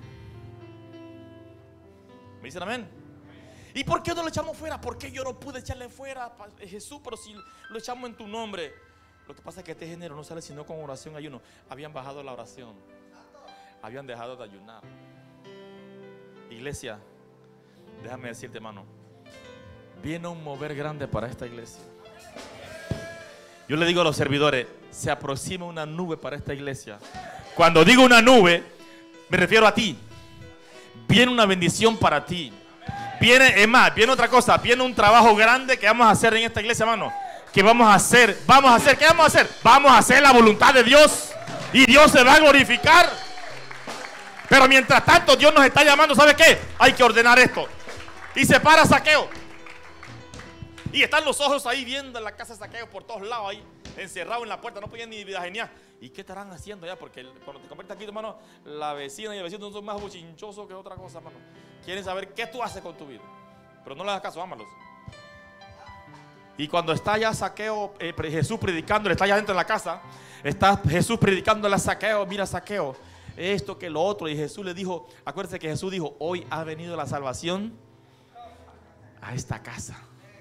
¿Me dicen amén? ¿Y por qué no lo echamos fuera? ¿Por qué yo no pude echarle fuera a Jesús? Pero si lo echamos en tu nombre. Lo que pasa es que este género no sale sino con oración y ayuno. Habían bajado la oración. Habían dejado de ayunar. Iglesia, déjame decirte, hermano, viene un mover grande para esta iglesia. Yo le digo a los servidores, se aproxima una nube para esta iglesia. Cuando digo una nube, me refiero a ti. Viene una bendición para ti. Viene, es más, viene otra cosa. Viene un trabajo grande que vamos a hacer en esta iglesia, hermano. Que vamos a hacer, vamos a hacer, ¿qué vamos a hacer? Vamos a hacer la voluntad de Dios. Y Dios se va a glorificar. Pero mientras tanto, Dios nos está llamando, ¿sabe qué? Hay que ordenar esto. Y se para Zaqueo. Y están los ojos ahí viendo en la casa de Zaqueo por todos lados ahí, encerrado en la puerta, no podían ni vida genial. ¿Y qué estarán haciendo ya? Porque cuando te conviertes aquí, hermano, la vecina y el vecino son más bochinchosos que otra cosa, hermano. Quieren saber qué tú haces con tu vida. Pero no le das caso, ámalos. Y cuando está ya Zaqueo, eh, Jesús predicando, está allá dentro de la casa, está Jesús predicándole a Zaqueo, mira Zaqueo, esto que lo otro. Y Jesús le dijo, acuérdense que Jesús dijo, hoy ha venido la salvación a esta casa.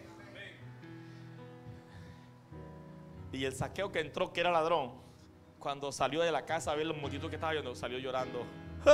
Y el Zaqueo que entró, que era ladrón, cuando salió de la casa a ver los multitud que estaba viendo, salió llorando.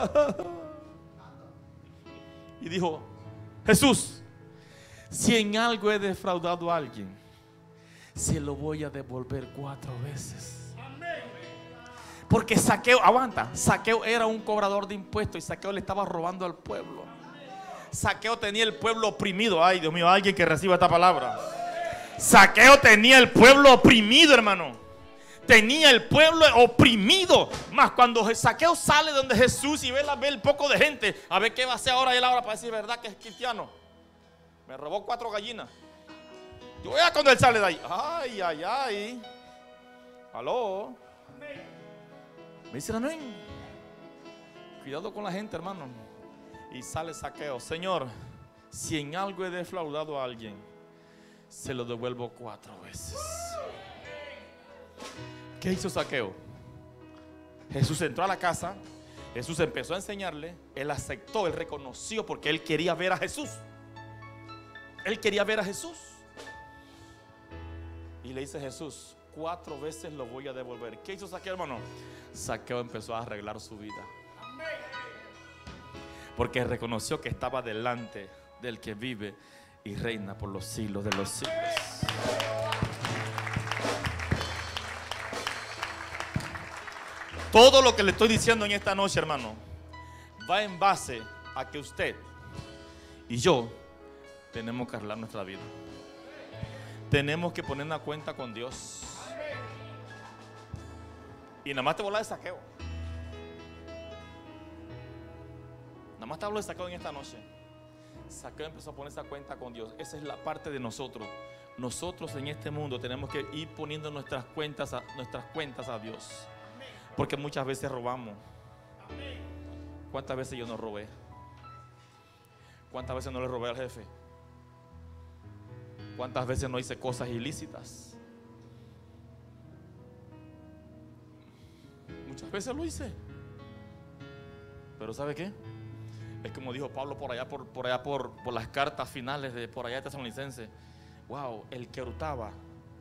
Y dijo, Jesús, si en algo he defraudado a alguien, se lo voy a devolver cuatro veces. Porque Zaqueo, aguanta, Zaqueo era un cobrador de impuestos y Zaqueo le estaba robando al pueblo. Zaqueo tenía el pueblo oprimido. Ay, Dios mío, alguien que reciba esta palabra. Zaqueo tenía el pueblo oprimido, hermano. Tenía el pueblo oprimido. Más cuando Zaqueo sale donde Jesús y ve, la, ve el poco de gente, a ver qué va a hacer ahora él ahora para decir verdad que es cristiano. Me robó cuatro gallinas. Yo voy a cuando él sale de ahí. Ay, ay, ay. Aló. ¿Me dicen amén? Cuidado con la gente, hermano. Y sale Zaqueo. Señor, si en algo he defraudado a alguien, se lo devuelvo cuatro veces. ¿Qué hizo Zaqueo? Jesús entró a la casa, Jesús empezó a enseñarle, él aceptó, él reconoció porque él quería ver a Jesús. Él quería ver a Jesús. Y le dice Jesús, cuatro veces lo voy a devolver. ¿Qué hizo Zaqueo, hermano? Zaqueo empezó a arreglar su vida. Porque reconoció que estaba delante del que vive y reina por los siglos de los siglos. Todo lo que le estoy diciendo en esta noche, hermano, va en base a que usted y yo tenemos que arreglar nuestra vida. Tenemos que poner una cuenta con Dios. Y nada más te voy a hablar de Zaqueo. Nada más te hablo de Zaqueo en esta noche. Zaqueo empezó a poner esa cuenta con Dios. Esa es la parte de nosotros. Nosotros en este mundo tenemos que ir poniendo nuestras cuentas a, nuestras cuentas a Dios. Porque muchas veces robamos. ¿Cuántas veces yo no robé? ¿Cuántas veces no le robé al jefe? ¿Cuántas veces no hice cosas ilícitas? Muchas veces lo hice. Pero ¿sabe qué? Es como dijo Pablo por allá, por, por allá por, por las cartas finales de por allá de Tesalonicenses. Wow, el que hurtaba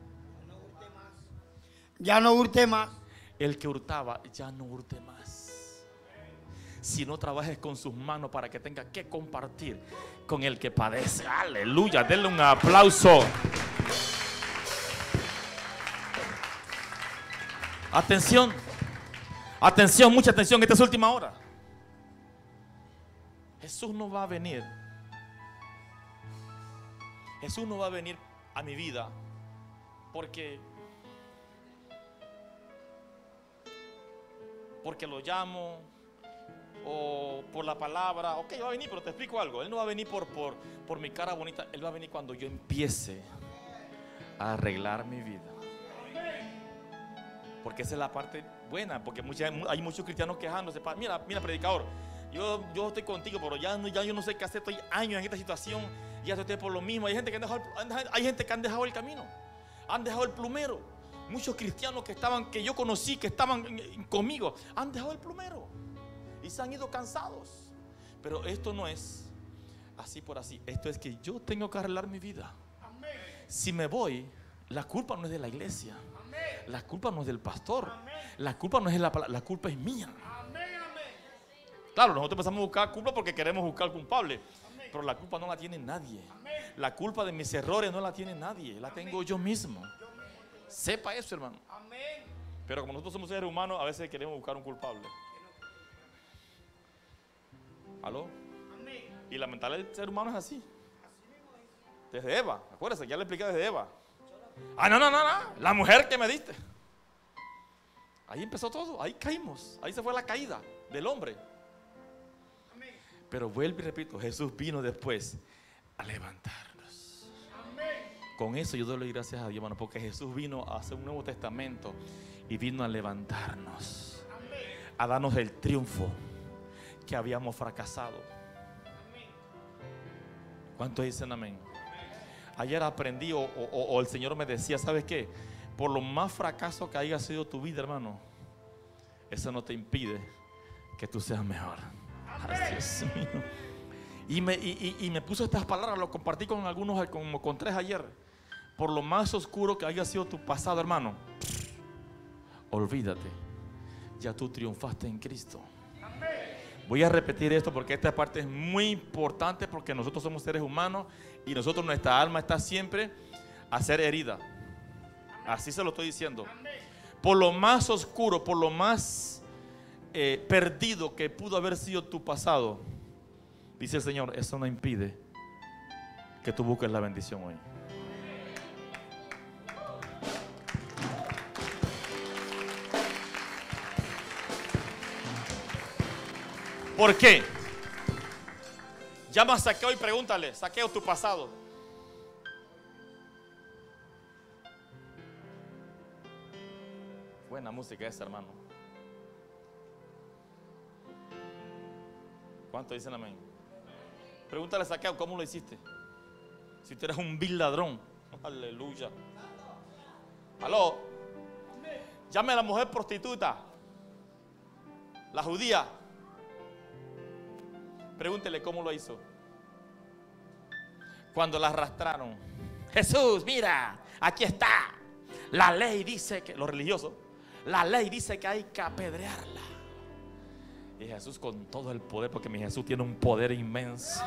ya no hurte más. El que hurtaba ya no hurte más. Si no trabajes con sus manos para que tenga que compartir con el que padece. Aleluya, denle un aplauso. Atención, atención, mucha atención, esta es última hora. Jesús no va a venir. Jesús no va a venir a mi vida porque porque lo llamo o por la palabra. Ok, va a venir, pero te explico algo. Él no va a venir por, por, por mi cara bonita. Él va a venir cuando yo empiece a arreglar mi vida. Porque esa es la parte buena. Porque mucha, hay muchos cristianos quejándose. Mira, mira, predicador, yo, yo estoy contigo, pero ya, ya yo no sé qué hacer. Estoy años en esta situación. Ya estoy por lo mismo. Hay gente que han dejado, hay gente que han dejado el camino. Han dejado el plumero. Muchos cristianos que estaban, que yo conocí, que estaban conmigo, han dejado el plumero y se han ido cansados. Pero esto no es así por así. Esto es que yo tengo que arreglar mi vida. Si me voy, la culpa no es de la iglesia. La culpa no es del pastor. La culpa no es de la palabra. La culpa es mía. Claro, nosotros empezamos a buscar culpa porque queremos buscar culpable. Pero la culpa no la tiene nadie. La culpa de mis errores no la tiene nadie. La tengo yo mismo. Sepa eso, hermano. Amén. Pero como nosotros somos seres humanos, a veces queremos buscar un culpable. ¿Aló? Amén. Y la mentalidad del ser humano es así. Desde Eva, acuérdense, ya le expliqué desde Eva. Ah, no, no, no, no, la mujer que me diste. Ahí empezó todo, ahí caímos. Ahí se fue la caída del hombre. Amén. Pero vuelvo y repito, Jesús vino después a levantarnos. Con eso yo doy gracias a Dios, hermano, porque Jesús vino a hacer un nuevo testamento y vino a levantarnos, a darnos el triunfo que habíamos fracasado. ¿Cuántos dicen amén? Ayer aprendí o, o, o el Señor me decía, ¿sabes qué? Por lo más fracaso que haya sido tu vida, hermano, eso no te impide que tú seas mejor. Ay, Dios mío. Y me, y, y, y me puso estas palabras, lo compartí con algunos, como con tres ayer. Por lo más oscuro que haya sido tu pasado, hermano, olvídate, ya tú triunfaste en Cristo. Voy a repetir esto porque esta parte es muy importante, porque nosotros somos seres humanos y nosotros, nuestra alma está siempre a ser herida. Así se lo estoy diciendo. Por lo más oscuro, por lo más eh, perdido que pudo haber sido tu pasado, dice el Señor, eso no impide que tú busques la bendición hoy. ¿Por qué? Llama a Zaqueo y pregúntale, Zaqueo, tu pasado. Buena música esa, hermano. ¿Cuántos dicen amén? Pregúntale a Zaqueo, ¿cómo lo hiciste? Si tú eres un vil ladrón. Aleluya. Aló. Llame a la mujer prostituta. La judía. Pregúntele cómo lo hizo. Cuando la arrastraron. Jesús, mira, aquí está. La ley dice que, los religiosos, la ley dice que hay que apedrearla. Y Jesús con todo el poder, porque mi Jesús tiene un poder inmenso.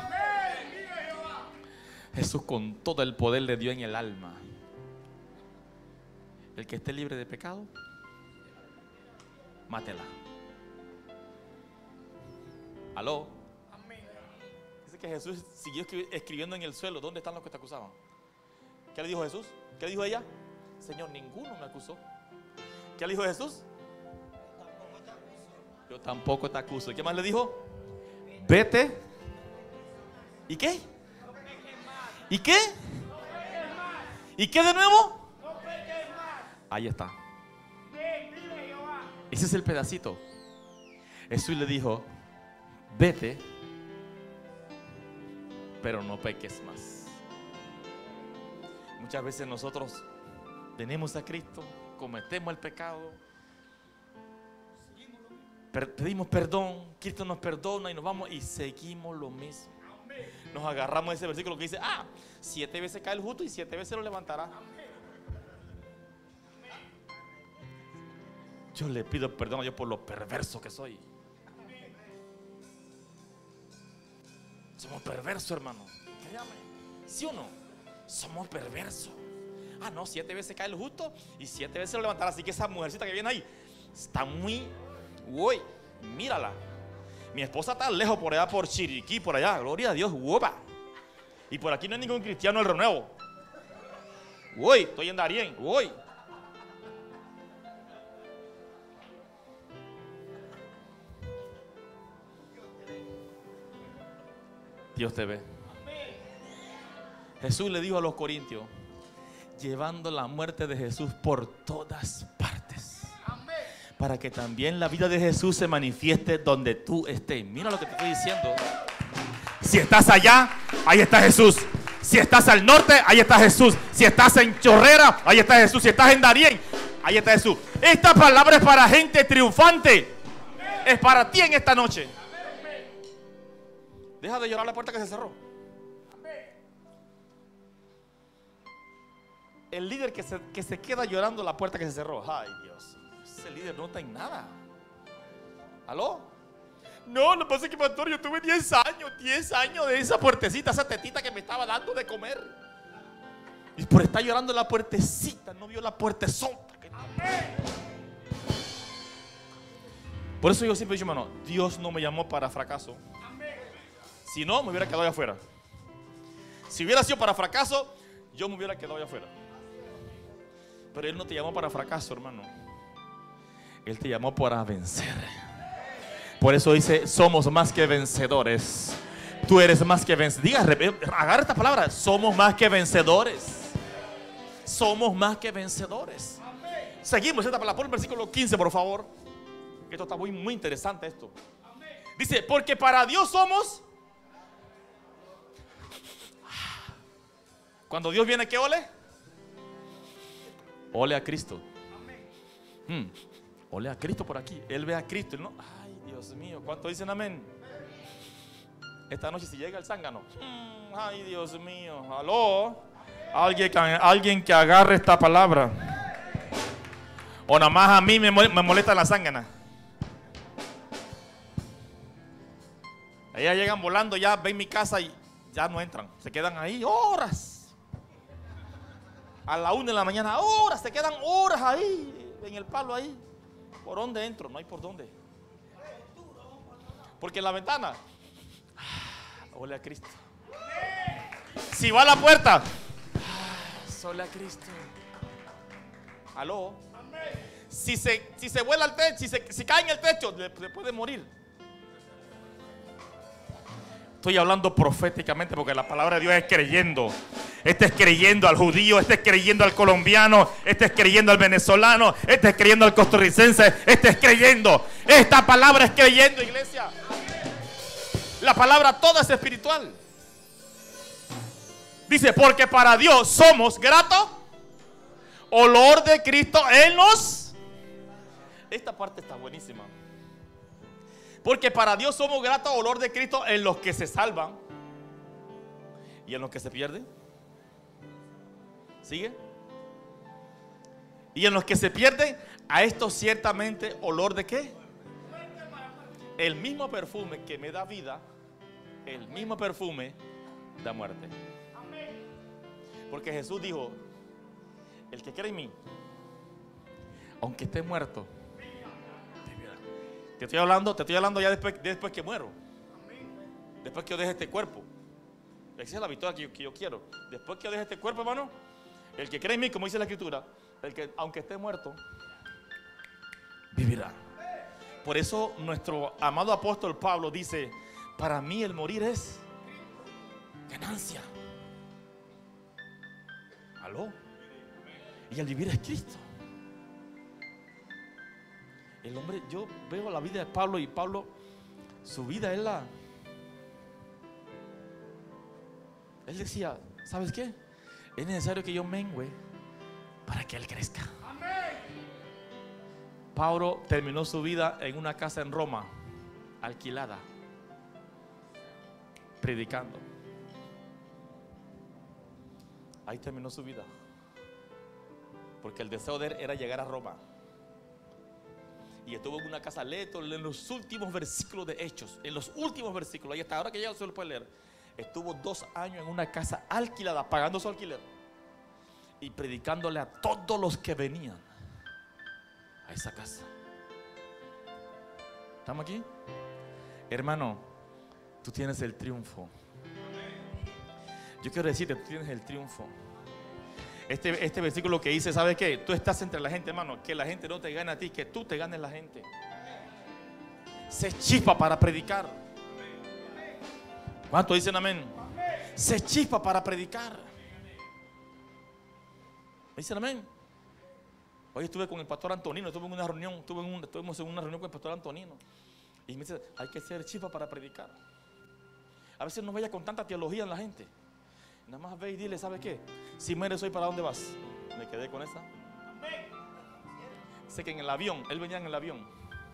Jesús con todo el poder le dio en el alma. El que esté libre de pecado, mátela. Aló. Dice que Jesús siguió escribiendo en el suelo. ¿Dónde están los que te acusaban? ¿Qué le dijo Jesús? ¿Qué le dijo ella? Señor, ninguno me acusó. ¿Qué le dijo Jesús? Yo tampoco te acuso. ¿Y qué más le dijo? Vete. ¿Y qué? ¿Y qué? ¿Y qué de nuevo? Ahí está. Ese es el pedacito. Jesús le dijo: vete, pero no peques más. Muchas veces nosotros venimos a Cristo, cometemos el pecado, pedimos perdón, Cristo nos perdona y nos vamos y seguimos lo mismo. Nos agarramos de ese versículo que dice: ah, siete veces cae el justo y siete veces lo levantará. Yo le pido perdón a Dios por lo perverso que soy. Somos perversos, hermano. Créame, ¿sí o no? Somos perversos. Ah, no, siete veces cae el justo y siete veces lo levantará. Así que esa mujercita que viene ahí está muy... Uy, mírala. Mi esposa está lejos por allá, por Chiriquí, por allá. Gloria a Dios, uopa. Y por aquí no hay ningún cristiano del renuevo. Uy, estoy en Darién. Uy. Dios te ve. Jesús le dijo a los corintios, llevando la muerte de Jesús por todas partes, para que también la vida de Jesús se manifieste donde tú estés. Mira lo que te estoy diciendo. Si estás allá, ahí está Jesús. Si estás al norte, ahí está Jesús. Si estás en Chorrera, ahí está Jesús. Si estás en Darién, ahí está Jesús. Esta palabra es para gente triunfante. Es para ti en esta noche. Deja de llorar la puerta que se cerró. El líder que se, que se queda llorando la puerta que se cerró. Ay, Dios, ese líder no está en nada. ¿Aló? No, lo que pasa es que, pastor, yo tuve diez años, diez años de esa puertecita, esa tetita que me estaba dando de comer. Y por estar llorando la puertecita, no vio la puertezota. Que... Por eso yo siempre he dicho, hermano, Dios no me llamó para fracaso. Si no, me hubiera quedado allá afuera. Si hubiera sido para fracaso, yo me hubiera quedado allá afuera. Pero Él no te llamó para fracaso, hermano. Él te llamó para vencer. Por eso dice, somos más que vencedores. Tú eres más que vencedores. Diga, agarra esta palabra. Somos más que vencedores. Somos más que vencedores. Seguimos esta palabra. Pon el versículo quince, por favor. Esto está muy, muy interesante esto. Dice, porque para Dios somos... Cuando Dios viene, ¿qué ole? Ole a Cristo. Hmm. Ole a Cristo por aquí. Él ve a Cristo. ¿No? Ay, Dios mío. ¿Cuánto dicen amén? Esta noche si llega el zángano. Hmm. Ay, Dios mío. Aló. Alguien que, alguien que agarre esta palabra. O nada más a mí me, me molesta la zángana. Ellas llegan volando, ya ven mi casa y ya no entran. Se quedan ahí horas. A la una de la mañana, horas, se quedan horas ahí, en el palo ahí. ¿Por dónde entro? No hay por dónde. Porque en la ventana, ole a Cristo. Si va a la puerta, ole a Cristo. Aló. Si se, si se vuela al techo, si, se, si cae en el techo, le, le puede morir. Estoy hablando proféticamente porque la palabra de Dios es creyendo. Este es creyendo al judío, este es creyendo al colombiano, este es creyendo al venezolano, este es creyendo al costarricense, este es creyendo. Esta palabra es creyendo, iglesia. La palabra toda es espiritual. Dice, porque para Dios somos grato olor de Cristo en nos. Esta parte está buenísima. Porque para Dios somos gratos olor de Cristo en los que se salvan y en los que se pierden. ¿Sigue? Y en los que se pierden, a esto ciertamente olor de ¿qué? El mismo perfume que me da vida, el mismo perfume da muerte. Porque Jesús dijo: el que cree en mí, aunque esté muerto, vivirá. Te estoy hablando, te estoy hablando ya después, después que muero. Después que yo deje este cuerpo. Esa es la victoria que yo, que yo quiero. Después que yo deje este cuerpo, hermano, el que cree en mí, como dice la Escritura, el que aunque esté muerto, vivirá. Por eso nuestro amado apóstol Pablo dice: para mí el morir es ganancia. ¿Aló? Y el vivir es Cristo. El hombre, yo veo la vida de Pablo, y Pablo, su vida es la... Él decía: ¿sabes qué? Es necesario que yo mengüe para que Él crezca. Pablo terminó su vida en una casa en Roma, alquilada, predicando. Ahí terminó su vida, porque el deseo de él era llegar a Roma. Y estuvo en una casa, lee en los últimos versículos de Hechos, en los últimos versículos, y hasta ahora que ya se lo puede leer. Estuvo dos años en una casa alquilada, pagando su alquiler y predicándole a todos los que venían a esa casa. ¿Estamos aquí? Hermano, tú tienes el triunfo. Yo quiero decirte, tú tienes el triunfo. Este, este versículo que dice, ¿sabes qué? Tú estás entre la gente, hermano. Que la gente no te gane a ti, que tú te ganes la gente. Sé chispa para predicar. ¿Cuántos dicen amén? Sé chispa para predicar. ¿Dicen amén? Hoy estuve con el pastor Antonino, estuve en una reunión, estuve en un, estuvimos en una reunión con el pastor Antonino. Y me dice: hay que ser chispa para predicar. A veces no vaya con tanta teología en la gente. Nada más ve y dile: ¿sabes qué? Si mueres hoy, ¿para dónde vas? Me quedé con esa. Sé que en el avión, él venía en el avión.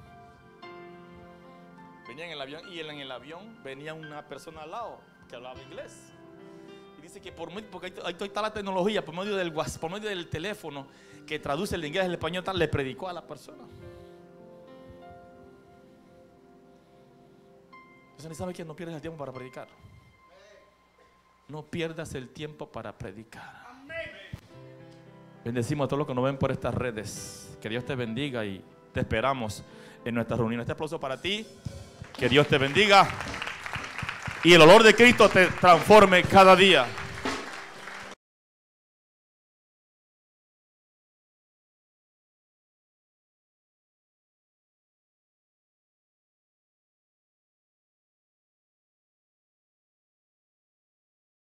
Venía en el avión y él en el avión venía una persona al lado que hablaba inglés. Y dice que por medio, porque ahí, ahí está la tecnología, por medio del WhatsApp, por medio del teléfono que traduce el inglés al español, tal, le predicó a la persona. Entonces, ¿sabe qué? No pierdas el tiempo para predicar. No pierdas el tiempo para predicar. Bendecimos a todos los que nos ven por estas redes. Que Dios te bendiga y te esperamos en nuestra reunión. Este aplauso para ti. Que Dios te bendiga y el olor de Cristo te transforme cada día.